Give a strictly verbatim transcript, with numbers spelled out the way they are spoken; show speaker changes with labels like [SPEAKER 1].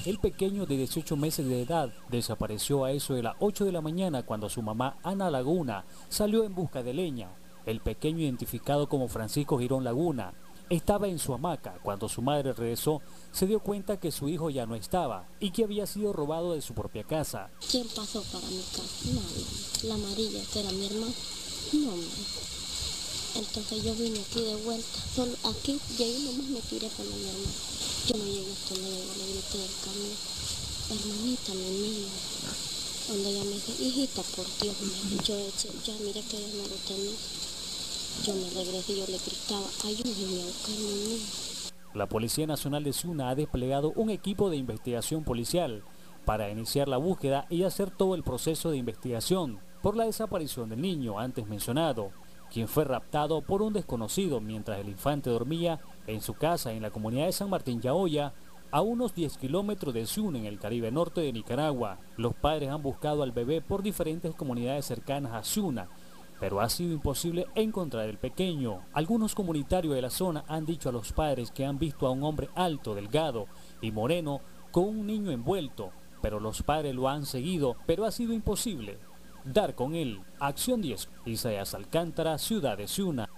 [SPEAKER 1] El pequeño de dieciocho meses de edad desapareció a eso de las ocho de la mañana cuando su mamá, Ana Laguna, salió en busca de leña. El pequeño, identificado como Francisco Girón Laguna, estaba en su hamaca. Cuando su madre regresó, se dio cuenta que su hijo ya no estaba y que había sido robado de su propia casa.
[SPEAKER 2] ¿Quién pasó para mi casa? No, no. La amarilla, que era mi hermano. No, no. Entonces yo vine aquí de vuelta. Solo aquí, y ahí nomás me tiré con mi hermano. Yo no llegué hasta donde yo le grité del camión. Hermanita, mi niña. Cuando ella me dijo, hijita, por Dios, me yo decía, ya mira que ella no lo tenía. Yo me regresé y yo le gritaba, ayúdenme a buscar a mi niño.
[SPEAKER 1] La Policía Nacional de Ciuna ha desplegado un equipo de investigación policial para iniciar la búsqueda y hacer todo el proceso de investigación por la desaparición del niño antes mencionado, quien fue raptado por un desconocido mientras el infante dormía en su casa en la comunidad de San Martín Yaoya, a unos diez kilómetros de Ciuna, en el Caribe norte de Nicaragua. Los padres han buscado al bebé por diferentes comunidades cercanas a Ciuna, pero ha sido imposible encontrar el pequeño. Algunos comunitarios de la zona han dicho a los padres que han visto a un hombre alto, delgado y moreno con un niño envuelto, pero los padres lo han seguido, pero ha sido imposible dar con él. Acción diez, Isaías Alcántara, Ciudad de Ciuna.